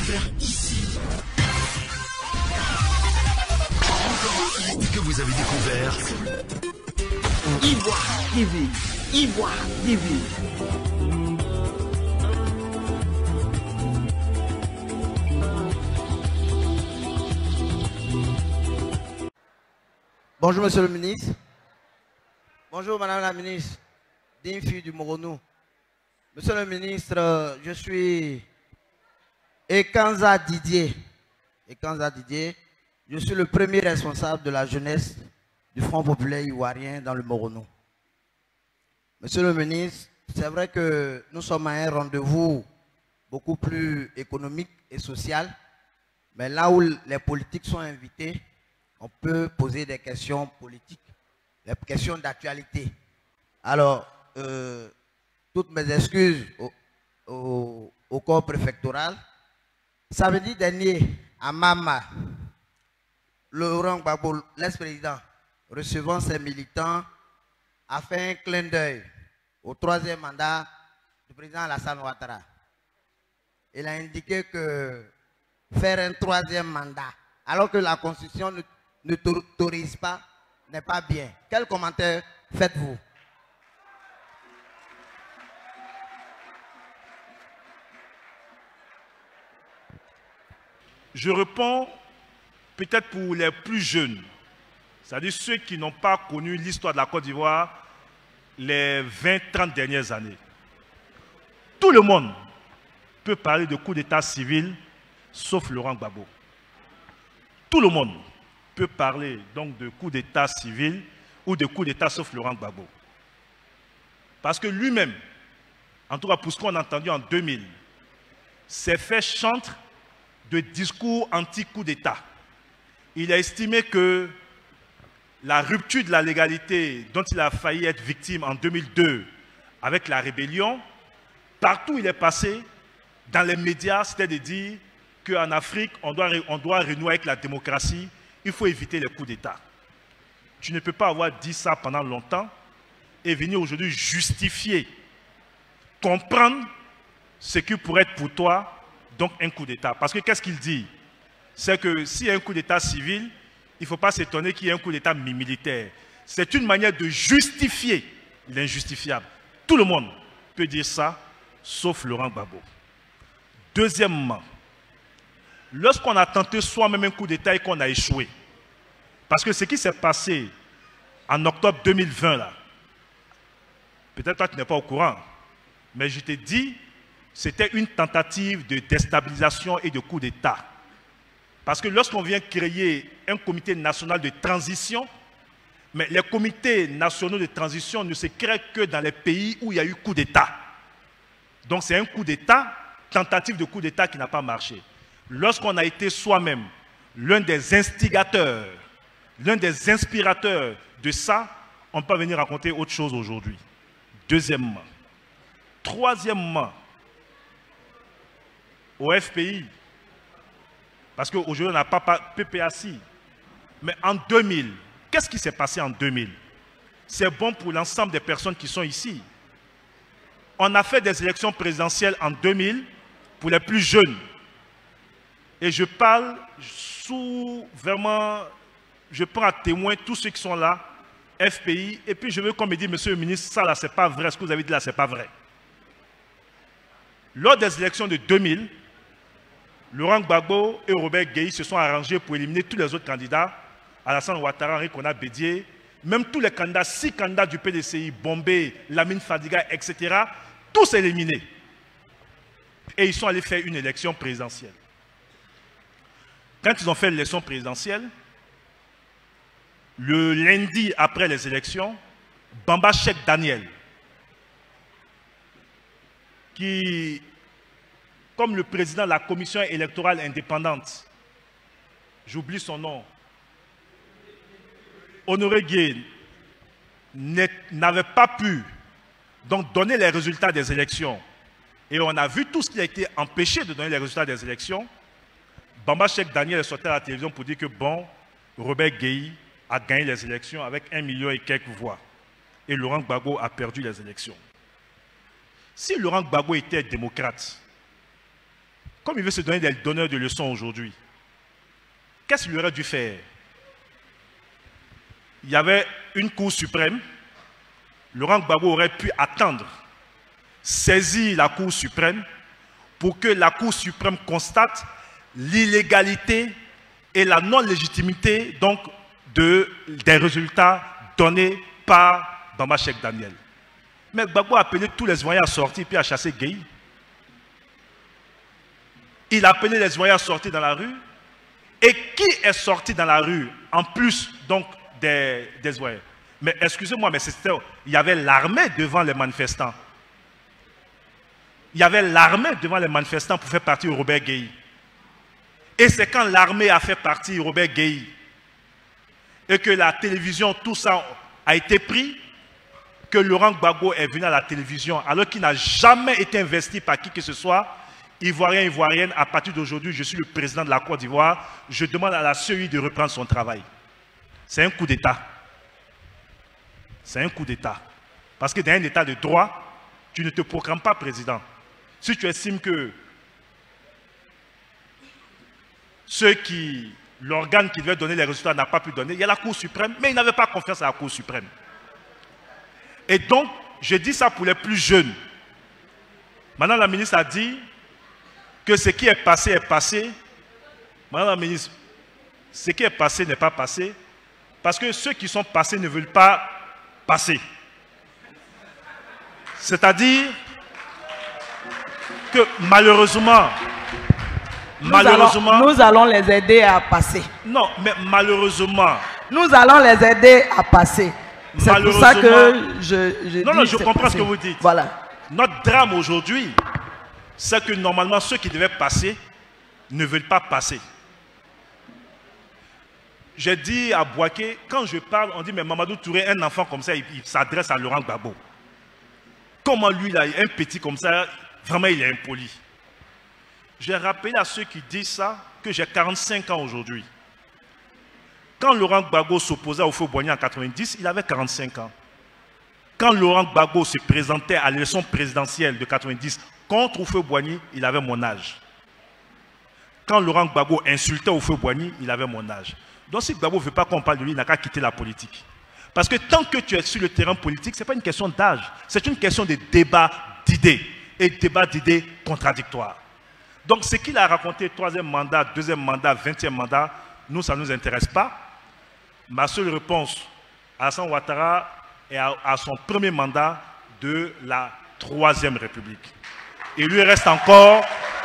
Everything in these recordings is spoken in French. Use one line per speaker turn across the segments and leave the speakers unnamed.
faire ici. Encore un hit que vous avez découvert. Ivoire TV. Ivoire TV.
Bonjour Monsieur le ministre. Bonjour Madame la ministre, digne fille du Moronou. Monsieur le ministre, je suis Ekanza Didier. Ekanza Didier. Je suis le premier responsable de la jeunesse du Front populaire ivoirien dans le Moronou. Monsieur le ministre, c'est vrai que nous sommes à un rendez-vous beaucoup plus économique et social, mais là où les politiques sont invités, on peut poser des questions politiques, des questions d'actualité. Alors, toutes mes excuses au corps préfectoral. Samedi dernier, à Mama, Laurent Gbagbo, l'ex-président, recevant ses militants, a fait un clin d'œil au troisième mandat du président Alassane Ouattara. Il a indiqué que faire un troisième mandat, alors que la Constitution ne t'autorise pas, n'est pas bien. Quel commentaire faites-vous?
Je réponds peut-être pour les plus jeunes, c'est-à-dire ceux qui n'ont pas connu l'histoire de la Côte d'Ivoire les 20-30 dernières années. Tout le monde peut parler de coup d'état civil, sauf Laurent Gbagbo. Tout le monde peut parler donc de coup d'état civil ou de coup d'état sauf Laurent Gbagbo. Parce que lui-même, en tout cas pour ce qu'on a entendu en 2000, s'est fait chantre de discours anti-coup d'état. Il a estimé que la rupture de la légalité dont il a failli être victime en 2002 avec la rébellion, partout où il est passé, dans les médias, c'était de dire qu'en Afrique, on doit renouer avec la démocratie. Il faut éviter les coups d'État. Tu ne peux pas avoir dit ça pendant longtemps et venir aujourd'hui justifier, comprendre ce qui pourrait être pour toi donc un coup d'État. Parce que qu'est-ce qu'il dit? C'est que s'il y a un coup d'État civil, il ne faut pas s'étonner qu'il y ait un coup d'État militaire. C'est une manière de justifier l'injustifiable. Tout le monde peut dire ça, sauf Laurent Gbagbo. Deuxièmement, lorsqu'on a tenté soi-même un coup d'État et qu'on a échoué, parce que ce qui s'est passé en octobre 2020, là, peut-être toi tu n'es pas au courant, mais je t'ai dit, c'était une tentative de déstabilisation et de coup d'État. Parce que lorsqu'on vient créer un comité national de transition, mais les comités nationaux de transition ne se créent que dans les pays où il y a eu coup d'État. Donc c'est un coup d'État, tentative de coup d'État qui n'a pas marché. Lorsqu'on a été soi-même l'un des instigateurs, l'un des inspirateurs de ça, on peut venir raconter autre chose aujourd'hui. Deuxièmement. Troisièmement, au FPI, parce qu'aujourd'hui on n'a pas PPAC, mais en 2000, qu'est-ce qui s'est passé en 2000? C'est bon pour l'ensemble des personnes qui sont ici. On a fait des élections présidentielles en 2000 pour les plus jeunes. Et je parle sous vraiment, je prends à témoin tous ceux qui sont là, FPI, et puis je veux qu'on me dise, monsieur le ministre, ça là, c'est pas vrai, ce que vous avez dit là, c'est pas vrai. Lors des élections de 2000, Laurent Gbagbo et Robert Gueye se sont arrangés pour éliminer tous les autres candidats, Alassane Ouattara, Henri Konan Bédié, même tous les candidats, 6 candidats du PDCI, Bombay, Lamine Fadiga, etc., tous éliminés. Et ils sont allés faire une élection présidentielle. Quand ils ont fait l'élection présidentielle, le lundi après les élections, Bamba Cheikh Daniel, qui, comme le président de la commission électorale indépendante, j'oublie son nom, Honoré Gueye, n'avait pas pu donc donner les résultats des élections. Et on a vu tout ce qui a été empêché de donner les résultats des élections. Bamba Cheikh Daniel est sorti à la télévision pour dire que bon, Robert Gueye a gagné les élections avec 1 million et quelques voix. Et Laurent Gbagbo a perdu les élections. Si Laurent Gbagbo était démocrate, comme il veut se donner des donneurs de leçons aujourd'hui, qu'est-ce qu'il aurait dû faire? Il y avait une Cour suprême. Laurent Gbagbo aurait pu attendre, saisir la Cour suprême pour que la Cour suprême constate l'illégalité et la non-légitimité donc des résultats donnés par Bamba Cheikh Daniel. Mais Gbagbo a appelé tous les citoyens à sortir puis à chasser Gueye. Il a appelé les citoyens à sortir dans la rue. Et qui est sorti dans la rue en plus donc des citoyens? Mais excusez-moi, mais il y avait l'armée devant les manifestants. Il y avait l'armée devant les manifestants pour faire partir Robert Gueye. Et c'est quand l'armée a fait partir Robert Gueye et que la télévision, tout ça a été pris, que Laurent Gbagbo est venu à la télévision alors qu'il n'a jamais été investi par qui que ce soit. Ivoirien, Ivoirienne, à partir d'aujourd'hui, je suis le président de la Côte d'Ivoire, je demande à la CEI de reprendre son travail. C'est un coup d'État. C'est un coup d'État. Parce que dans un État de droit, tu ne te proclames pas président. Si tu estimes que l'organe qui devait donner les résultats n'a pas pu donner, il y a la Cour suprême, mais il n'avait pas confiance à la Cour suprême. Et donc, je dis ça pour les plus jeunes. Maintenant, la ministre a dit que ce qui est passé est passé. Madame la ministre, ce qui est passé n'est pas passé, parce que ceux qui sont passés ne veulent pas passer. C'est-à-dire que malheureusement,
nous allons les aider à passer.
Non, mais malheureusement,
nous allons les aider à passer. C'est pour ça que je
comprends ce que vous dites.
Voilà.
Notre drame aujourd'hui, c'est que normalement, ceux qui devaient passer ne veulent pas passer. J'ai dit à Bouaké, quand je parle, on dit, mais Mamadou Touré, un enfant comme ça, il s'adresse à Laurent Gbagbo. Comment lui, là, un petit comme ça, vraiment, il est impoli. J'ai rappelé à ceux qui disent ça que j'ai 45 ans aujourd'hui. Quand Laurent Gbagbo s'opposait au Houphouët-Boigny en 90, il avait 45 ans. Quand Laurent Gbagbo se présentait à l'élection présidentielle de 90 contre Houphouët-Boigny, il avait mon âge. Quand Laurent Gbagbo insultait Houphouët-Boigny, il avait mon âge. Donc si Gbagbo ne veut pas qu'on parle de lui, il n'a qu'à quitter la politique. Parce que tant que tu es sur le terrain politique, ce n'est pas une question d'âge, c'est une question de débat d'idées. Et débat d'idées contradictoires. Donc ce qu'il a raconté, 3e mandat, 2e mandat, 20e mandat, nous, ça ne nous intéresse pas. Ma seule réponse, Alassane Ouattara est à son premier mandat de la 3e République. Il lui reste encore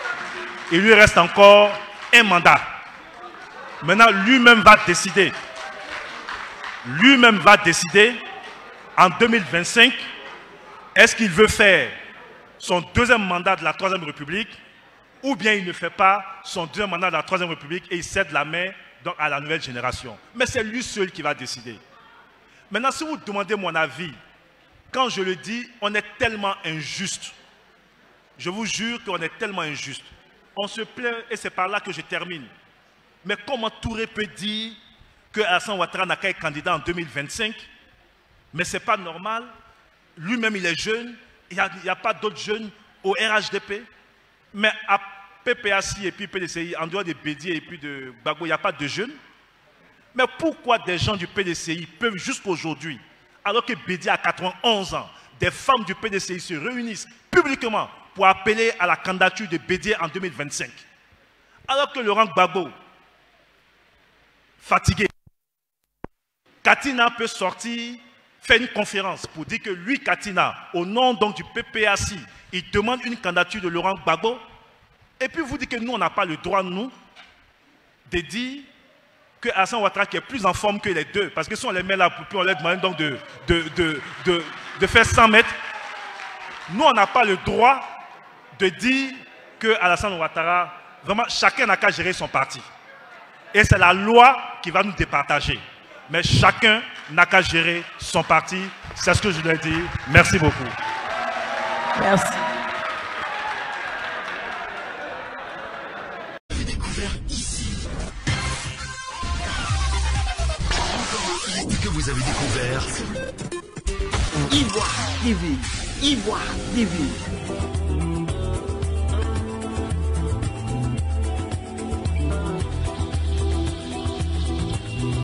un mandat. Maintenant, lui-même va décider. Lui-même va décider en 2025, est-ce qu'il veut faire son 2e mandat de la 3e République ou bien il ne fait pas son 2e mandat de la 3e République et il cède la main donc, à la nouvelle génération. Mais c'est lui seul qui va décider. Maintenant, si vous demandez mon avis, quand je le dis, on est tellement injuste. Je vous jure qu'on est tellement injuste. On se plaint et c'est par là que je termine. Mais comment Touré peut dire que Alassane Ouattara n'a qu'à être candidat en 2025? Mais ce n'est pas normal. Lui-même, il est jeune. Il n'y a pas d'autres jeunes au RHDP. Mais à PPACI et puis PDCI, en dehors de Bédié et puis de Gbagbo, il n'y a pas de jeunes. Mais pourquoi des gens du PDCI peuvent jusqu'aujourd'hui, alors que Bédié a 91 ans, des femmes du PDCI se réunissent publiquement pour appeler à la candidature de Bédié en 2025? Alors que Laurent Gbagbo, fatigué, Katina peut sortir, faire une conférence pour dire que lui, Katina, au nom donc du PPACI, il demande une candidature de Laurent Gbagbo. Et puis vous dites que nous, on n'a pas le droit, nous, de dire que Alassane Ouattara qui est plus en forme que les deux. Parce que si on les met là, puis on leur demande donc de faire 100 mètres, nous, on n'a pas le droit de dire que Alassane Ouattara, vraiment, chacun n'a qu'à gérer son parti. Et c'est la loi qui va nous départager. Mais chacun n'a qu'à gérer son parti. C'est ce que je dois dire. Merci beaucoup.
Merci.
Vous avez découvert ici. Que vous avez découvert
Ivoire TV. Ivoire TV.